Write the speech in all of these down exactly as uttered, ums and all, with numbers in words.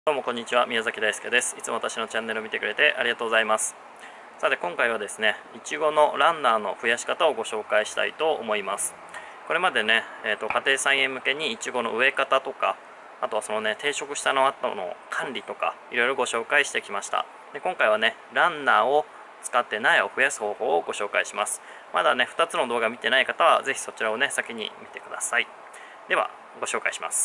どうもこんにちは、宮崎大輔です。いつも私のチャンネルを見てくれてありがとうございます。さて今回はですね、いちごのランナーの増やし方をご紹介したいと思います。これまでね、えーと、家庭菜園向けにいちごの植え方とか、あとはそのね、定食したの後の管理とか、いろいろご紹介してきました。で今回はね、ランナーを使って苗を増やす方法をご紹介します。まだね、ふたつの動画見てない方は、ぜひそちらをね、先に見てください。では、ご紹介します。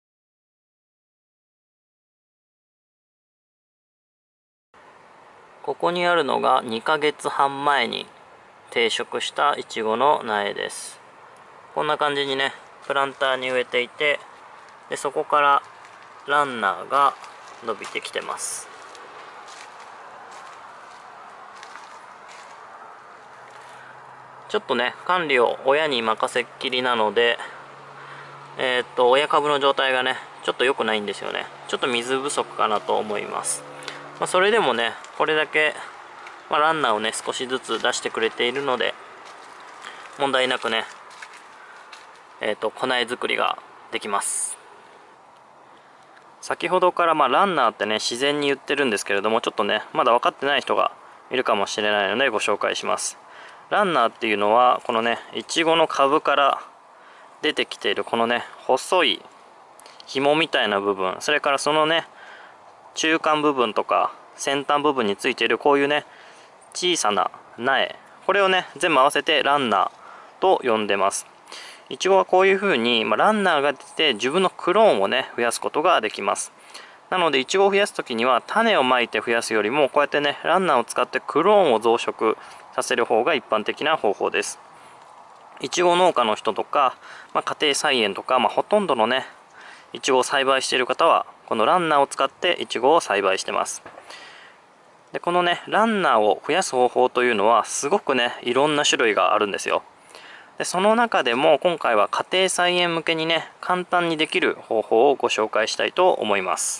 ここにあるのがにかげつはん前に定食したいちごの苗です。こんな感じにね、プランターに植えていて、でそこからランナーが伸びてきてます。ちょっとね、管理を親に任せっきりなので、えー、っと親株の状態がねちょっと良くないんですよね。ちょっと水不足かなと思います。まあ、それでもね、これだけ、まあ、ランナーをね少しずつ出してくれているので問題なくね、えー、と苗作りができます。先ほどからまあランナーってね自然に言ってるんですけれども、ちょっとねまだ分かってない人がいるかもしれないのでご紹介します。ランナーっていうのはこのねいちごの株から出てきているこのね細い紐みたいな部分、それからそのね中間部分とか先端部分についているこういうね小さな苗、これをね全部合わせてランナーと呼んでます。いちごはこういう風に、まあ、ランナーが出て自分のクローンをね増やすことができます。なのでいちごを増やす時には種をまいて増やすよりもこうやってねランナーを使ってクローンを増殖させる方が一般的な方法です。いちご農家の人とか、まあ、家庭菜園とか、まあ、ほとんどのねいちごを栽培している方はこのランナーを使っていちごを栽培してます。でこのねランナーを増やす方法というのはすごくねいろんな種類があるんですよ。でその中でも今回は家庭菜園向けにね簡単にできる方法をご紹介したいと思います。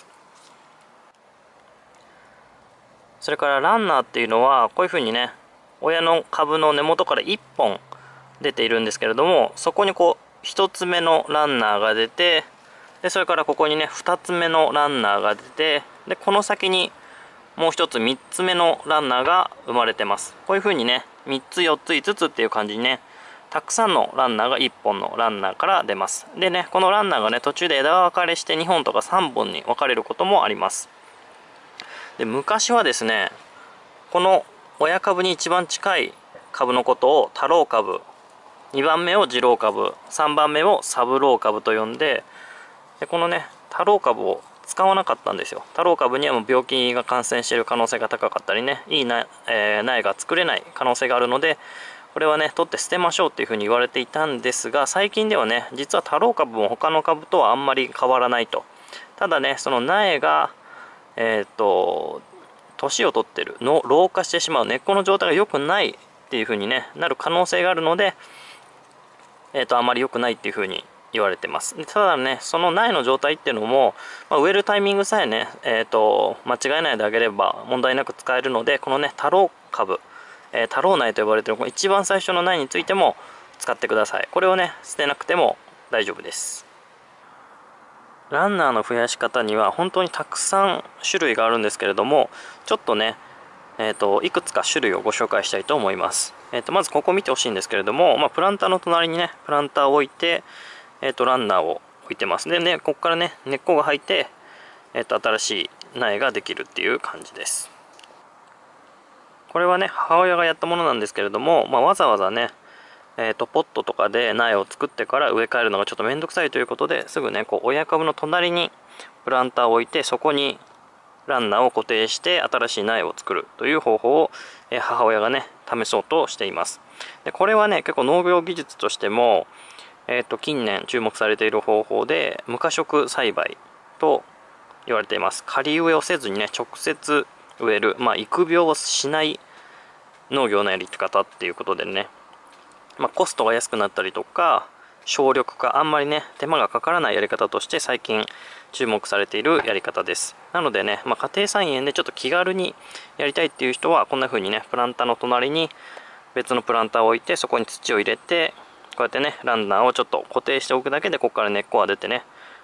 それからランナーっていうのはこういうふうにね親の株の根元からいっぽん出ているんですけれども、そこにこうひとつめのランナーが出て、でそれからここにねふたつめのランナーが出て、でこの先にもう一つみっつめのランナーが生まれてます。こういうふうにねみっつよっついつつっていう感じにねたくさんのランナーがいっぽんのランナーから出ます。でねこのランナーがね途中で枝分かれしてにほんとかさんぼんに分かれることもあります。で昔はですねこの親株に一番近い株のことを太郎株、にばんめを次郎株、さんばんめを三郎株と呼んで、でこのね太郎株を使わなかったんですよ。太郎株にはもう病気が感染している可能性が高かったりね、いいな、えー、苗が作れない可能性があるので、これはね取って捨てましょうっていうふうに言われていたんですが、最近ではね実は太郎株も他の株とはあんまり変わらないと。ただねその苗がえっと年を取ってるの老化してしまう、根っこの状態が良くないっていうふうに、ね、なる可能性があるので、えー、とあまり良くないっていうふうに言われてます。でただねその苗の状態っていうのも、まあ、植えるタイミングさえね、えー、と間違えないであげれば問題なく使えるので、このね太郎株、えー、太郎苗と呼ばれているこの一番最初の苗についても使ってください。これをね捨てなくても大丈夫です。ランナーの増やし方には本当にたくさん種類があるんですけれども、ちょっとね、えー、といくつか種類をご紹介したいと思います。えー、とまずここ見てほしいんですけれども、まあ、プランターの隣にねプランターを置いて、えー、とランナーを置いてます。でねここからね根っこが生えて、えー、と新しい苗ができるっていう感じです。これはね母親がやったものなんですけれども、まあ、わざわざねえー、とポットとかで苗を作ってから植え替えるのがちょっと面倒くさいということで、すぐねこう親株の隣にプランターを置いて、そこにランナーを固定して新しい苗を作るという方法を、えー、母親がね試そうとしています。でこれはね結構農業技術としても、えー、と近年注目されている方法で無化植栽培と言われています。仮植えをせずにね直接植える、まあ、育苗をしない農業のやり方っていうことでね、まあ、コストが安くなったりとか省力化、あんまりね手間がかからないやり方として最近注目されているやり方です。なのでね、まあ、家庭菜園でちょっと気軽にやりたいっていう人はこんな風にねプランターの隣に別のプランターを置いて、そこに土を入れてこうやってねランナーをちょっと固定しておくだけでここから根っこが出てね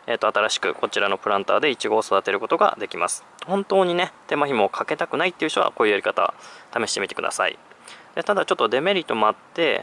えー、と新しくこちらのプランターでイチゴを育てることができます。本当にね手間暇をかけたくないっていう人はこういうやり方試してみてください。でただちょっとデメリットもあって、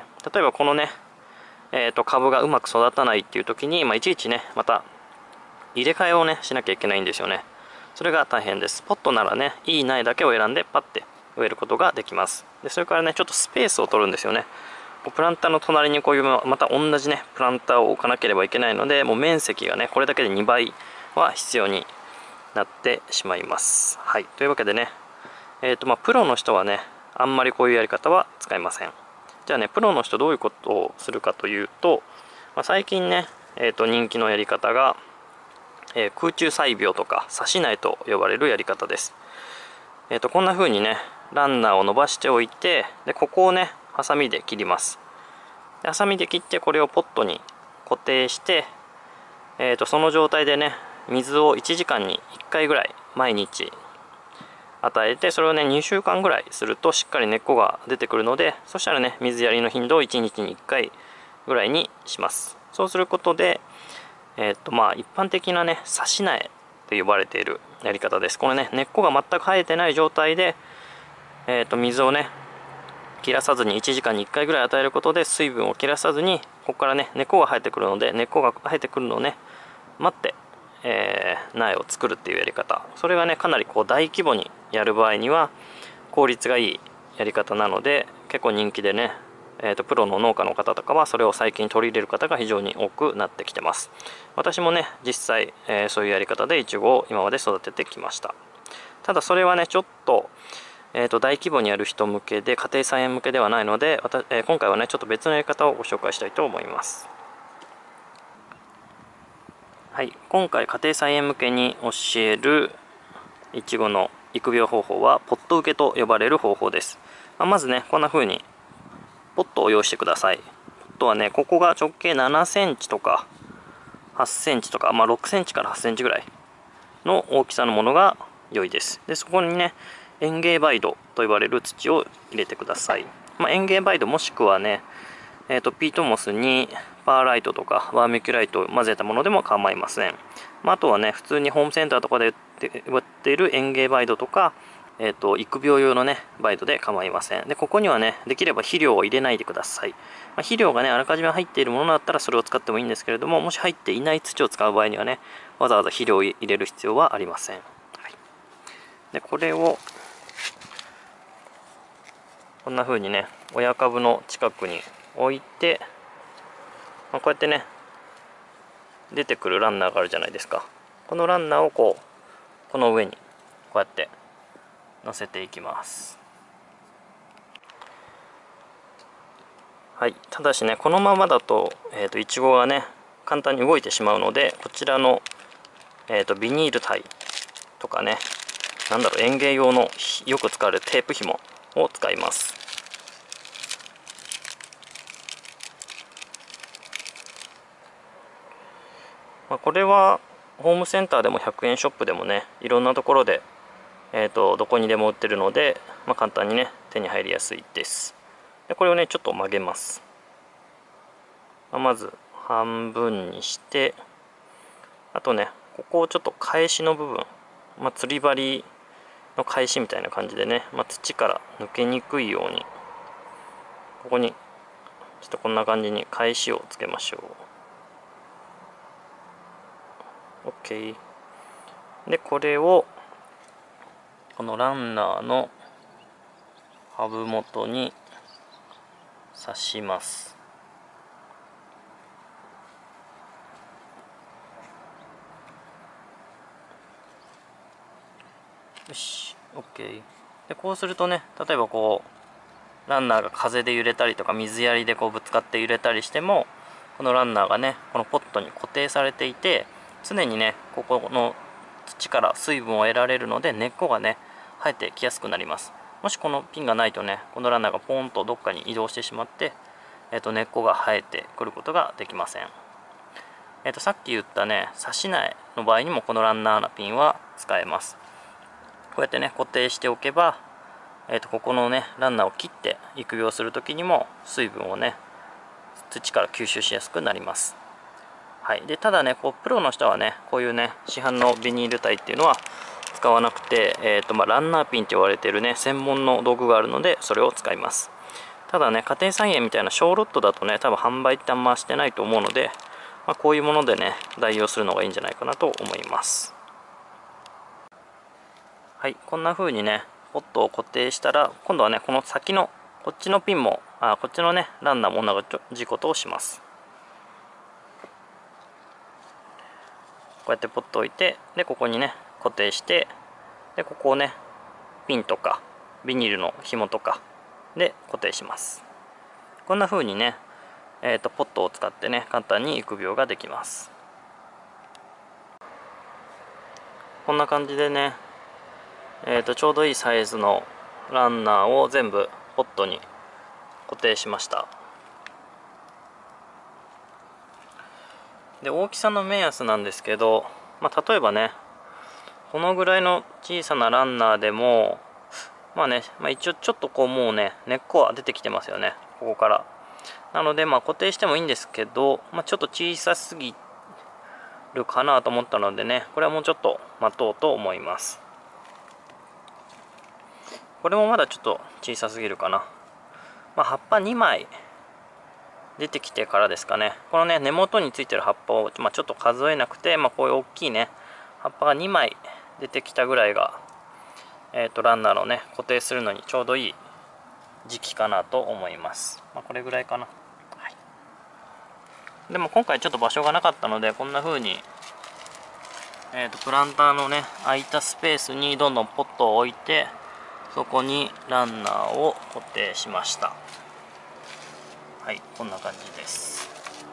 例えばこのね、えー、と株がうまく育たないっていう時に、まあ、いちいちねまた入れ替えをねしなきゃいけないんですよね。それが大変です。ポットならねいい苗だけを選んでパッて植えることができます。でそれからねちょっとスペースを取るんですよね。プランターの隣にこういうまた同じねプランターを置かなければいけないので、もう面積がねこれだけでにばいは必要になってしまいます。はい、というわけでね、えーとまあ、プロの人はねあんまりこういうやり方は使いません。じゃあねプロの人どういうことをするかというと、まあ、最近ね、えーと人気のやり方が、えー、空中栽培とか挿し苗と呼ばれるやり方です。えーとこんな風にねランナーを伸ばしておいて、でここをねハサミで切ります。でハサミで切ってこれをポットに固定して、えーとその状態でね水をいちじかんにいっかいぐらい毎日与えて、それをねにしゅうかんぐらいするとしっかり根っこが出てくるので、そしたらね水やりの頻度をいちにちにいっかいぐらいにします。そうすることで、えーとまあ一般的なね挿し苗と呼ばれているやり方です。これね根っこが全く生えてない状態で、えーと水をね切らさずにいちじかんにいっかいぐらい与えることで、水分を切らさずにここからね根っこが生えてくるので、根っこが生えてくるのをね待って、えー、苗を作るっていうやり方、それがねかなりこう大規模にやる場合には効率がいいやり方なので結構人気でね、えーとプロの農家の方とかはそれを最近取り入れる方が非常に多くなってきてます。私もね実際、えー、そういうやり方でイチゴを今まで育ててきました。ただそれはねちょっとえー、と大規模にやる人向けで家庭菜園向けではないので、えー、今回はねちょっと別のやり方をご紹介したいと思います。はい、今回家庭菜園向けに教えるいちごの育苗方法はポット受けと呼ばれる方法です。まあ、まずねこんな風にポットを用意してください。ポットはねここが直径ななセンチとかはちセンチとか、まあ、ろくセンチからはちセンチぐらいの大きさのものが良いです。でそこにね園芸培土と呼ばれる土を入れてください。まあ、園芸培土もしくはね、えー、とピートモスにパーライトとかバーミキュライトを混ぜたものでも構いません。まあ、あとはね普通にホームセンターとかで売って売っている園芸培土とか、えー、と育苗用のね培土で構いません。でここにはねできれば肥料を入れないでください。まあ、肥料がねあらかじめ入っているものだったらそれを使ってもいいんですけれども、もし入っていない土を使う場合にはねわざわざ肥料を入れる必要はありません。はい、でこれをこんな風にね親株の近くに置いて、まあ、こうやってね出てくるランナーがあるじゃないですか。このランナーをこうこの上にこうやって乗せていきます。はい、ただしねこのままだと、えーと、いちごがね簡単に動いてしまうので、こちらの、えーと、ビニール帯とかね、なんだろう園芸用のよく使われるテープ紐を使います。まあ、これはホームセンターでもひゃくえんショップでもねいろんなところで、えーとどこにでも売ってるので、まあ、簡単にね手に入りやすいです。でこれをねちょっと曲げます。まあ、まず半分にして、あとねここをちょっと返しの部分、まあ、釣り針の返しみたいな感じでね、まあ、土から抜けにくいようにここにちょっとこんな感じに返しをつけましょう。 OK でこれをこのランナーの株元に刺します。よし OK でこうするとね例えばこうランナーが風で揺れたりとか水やりでこうぶつかって揺れたりしても、このランナーがねこのポットに固定されていて、常にねここの土から水分を得られるので根っこがね生えてきやすくなります。もしこのピンがないとねこのランナーがポーンとどっかに移動してしまって、えー、と根っこが生えてくることができません。えー、とさっき言ったね挿し苗の場合にもこのランナーのピンは使えます。こうやってね固定しておけば、えー、とここのねランナーを切って育苗する時にも水分をね土から吸収しやすくなります。 はい、でただねこうプロの人はねこういうね市販のビニール袋っていうのは使わなくて、えーとまあ、ランナーピンって言われてるね専門の道具があるのでそれを使います。ただね家庭菜園みたいな小ロットだとね多分販売ってあんましてないと思うので、まあ、こういうものでね代用するのがいいんじゃないかなと思います。はい、こんな風にねポットを固定したら今度はねこの先のこっちのピンもあこっちのねランナーも同じことをします。こうやってポットを置いてでここにね固定してでここをねピンとかビニールの紐とかで固定します。こんな風にね、えーとポットを使ってね簡単に育苗ができます。こんな感じでね、えーとちょうどいいサイズのランナーを全部ポットに固定しました。で大きさの目安なんですけど、まあ、例えばねこのぐらいの小さなランナーでもまあね、まあ、一応ちょっとこうもうね根っこは出てきてますよねここから。なのでまあ固定してもいいんですけど、まあ、ちょっと小さすぎるかなと思ったのでねこれはもうちょっと待とうと思います。これもまだちょっと小さすぎるかな。まあ、葉っぱにまい出てきてからですかね。このね根元についてる葉っぱを、まあ、ちょっと数えなくて、まあ、こういう大きいね葉っぱがにまい出てきたぐらいが、えー、とランナーのね固定するのにちょうどいい時期かなと思います。まあ、これぐらいかな。はい、でも今回ちょっと場所がなかったのでこんな風に、えー、とプランターのね空いたスペースにどんどんポットを置いてそこにランナーを固定しました。はい、こんな感じです。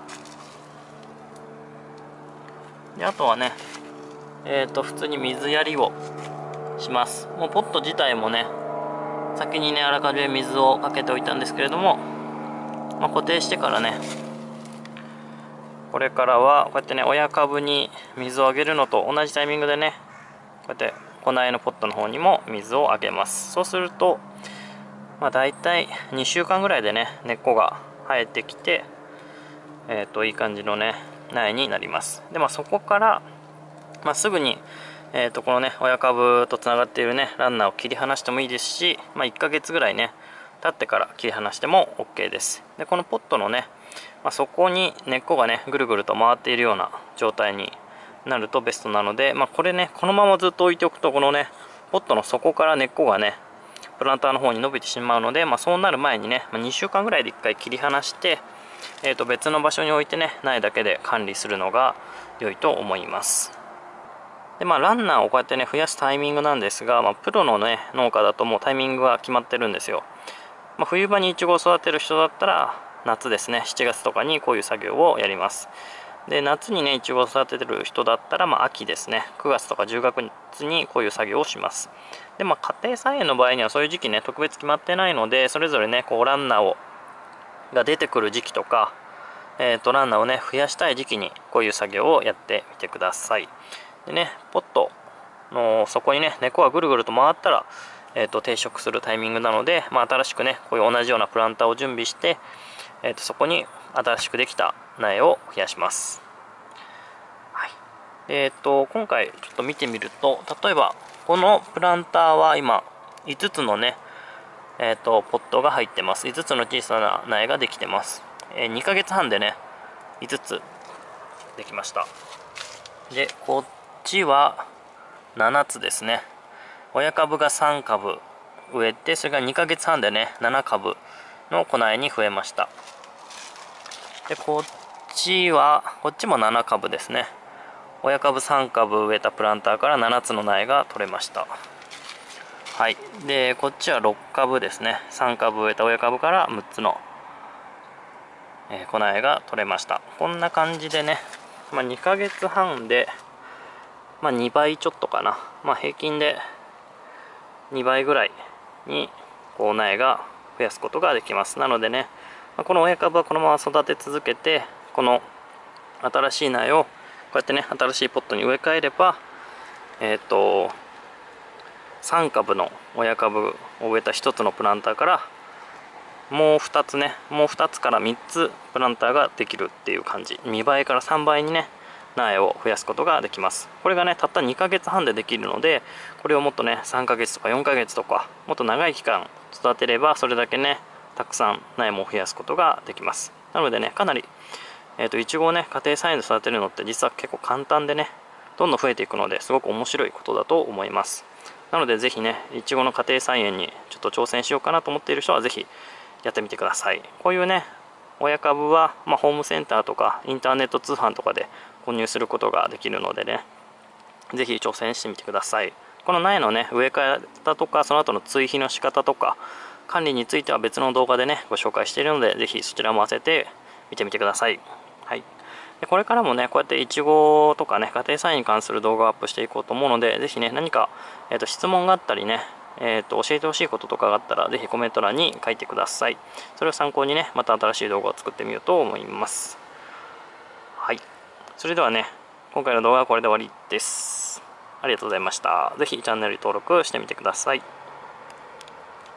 であとはねえーと普通に水やりをします。もうポット自体もね先にねあらかじめ水をかけておいたんですけれども、まあ、固定してからねこれからはこうやってね親株に水をあげるのと同じタイミングでねこうやって粉苗のポットの方にも水をあげます。そうするとまあ大体にしゅうかんぐらいでね根っこが生えてきて、えー、といい感じのね苗になります。でまあそこから、まあ、すぐに、えー、とこのね親株とつながっているねランナーを切り離してもいいですし、まあ、いっかげつぐらいね経ってから切り離しても OK です。でこのポットのね、まあ、そこに根っこがねぐるぐると回っているような状態になるとベストなので、まあ、これねこのままずっと置いておくとこのねポットの底から根っこがねプランターの方に伸びてしまうので、まあ、そうなる前にね、まあ、にしゅうかんぐらいでいっかい切り離して、えー、と別の場所に置いてね苗だけで管理するのが良いと思います。でまあ、ランナーをこうやってね増やすタイミングなんですが、まあ、プロのね農家だともうタイミングが決まってるんですよ。まあ、冬場にイチゴを育てる人だったら夏ですねしちがつとかにこういう作業をやります。で夏にねイチゴを育ててる人だったら、まあ、秋ですねくがつとかじゅうがつにこういう作業をします。でまあ家庭菜園の場合にはそういう時期ね特別決まってないのでそれぞれねこうランナーをが出てくる時期とか、えー、とランナーをね増やしたい時期にこういう作業をやってみてください。でねポットの底にね根っこがぐるぐると回ったら、えー、と定植するタイミングなので、まあ、新しくねこういう同じようなプランターを準備して、えー、とそこに新しくできた苗を増やします。はい、えー、と今回ちょっと見てみると例えばこのプランターは今いつつのね、えー、とポットが入ってます。いつつの小さな苗ができてます。えー、にかげつはんでねいつつできました。でこっちはななつですね。親株がさんかぶ植えてそれがにかげつはんでねななかぶの粉苗に増えました。でこっちはこっちもななかぶですね。親株さんかぶ植えたプランターからななつの苗が取れました。はい、でこっちはろっかぶですね。さんかぶ植えた親株からむっつの、えー、粉苗が取れました。こんな感じでね、まあ、にかげつはんで、まあ、にばいちょっとかな、まあ、平均でにばいぐらいにこう苗が増やすことができます。なのでね、まあ、この親株はこのまま育て続けてこの新しい苗をこうやってね新しいポットに植え替えればえっとさんかぶの親株を植えたひとつのプランターからもうふたつね、もうふたつからみっつプランターができるっていう感じ。にばいからさんばいにね苗を増やすことができます。これがねたったにかげつはんでできるので、これをもっとねさんかげつとかよんかげつとかもっと長い期間育てれば、それだけねたくさん苗も増やすことができます。なのでねかなりえーといちごをね家庭菜園で育てるのって実は結構簡単でね、どんどん増えていくのですごく面白いことだと思います。なのでぜひねいちごの家庭菜園にちょっと挑戦しようかなと思っている人はぜひやってみてください。こういうね親株は、まあ、ホームセンターとかインターネット通販とかで購入することができるのでね、ぜひ挑戦してみてください。この苗のね植え替え方とかその後の追肥の仕方とか管理については別の動画でねご紹介しているので、ぜひそちらも合わせて見てみてください。はい、でこれからもねこうやっていちごとかね家庭菜園に関する動画をアップしていこうと思うので、ぜひね何か、えーと質問があったりね、えーと教えてほしいこととかがあったらぜひコメント欄に書いてください。それを参考にねまた新しい動画を作ってみようと思います。はい、それではね今回の動画はこれで終わりです。ありがとうございました。ぜひチャンネル登録してみてください。